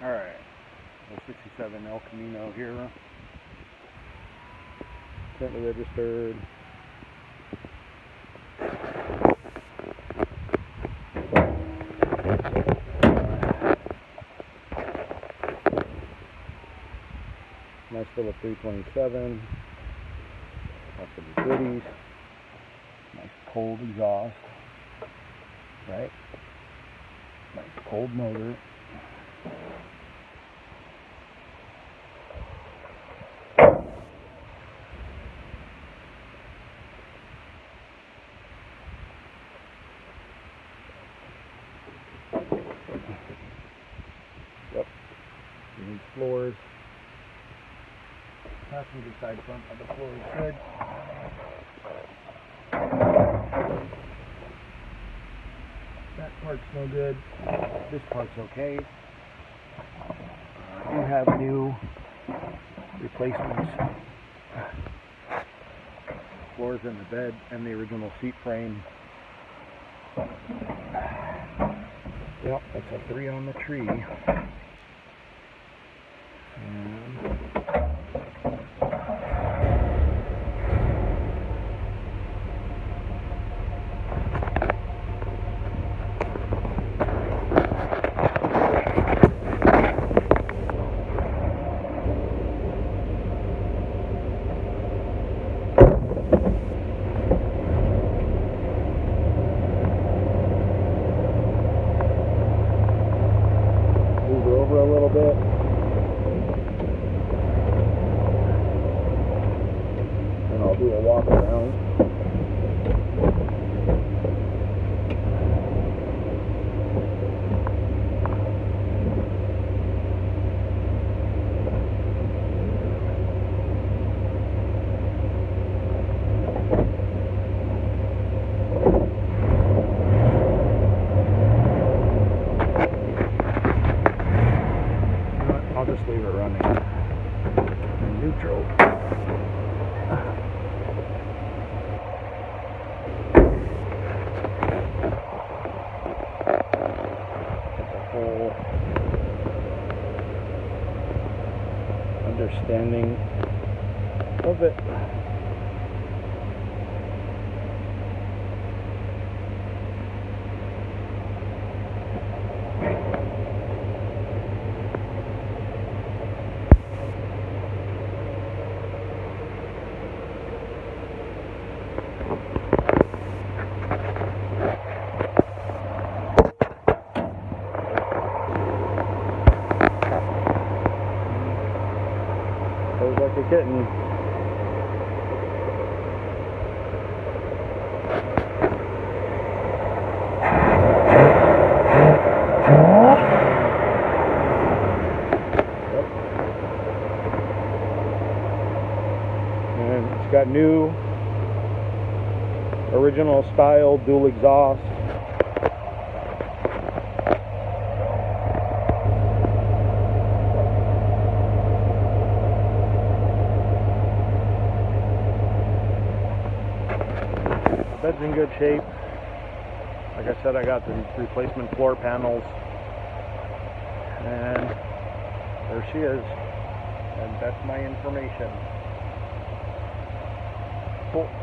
Alright, 67 El Camino here. Currently registered. Nice little 327. Lots of the goodies. Nice cold exhaust. Right? Nice cold motor. Yep. You need floors. Passenger side front of the floor is good. That part's no good. This part's okay. You have new replacements. Floors in the bed and the original seat frame. Yep, that's a 3 on the tree. And over a little bit. And I'll do a walk around. I'll just leave it running in neutral. It's a whole understanding of it. Goes like a kitten. Yep. And it's got new original style dual exhaust. Bed's in good shape. Like I said, I got the replacement floor panels. And there she is. And that's my information. Cool.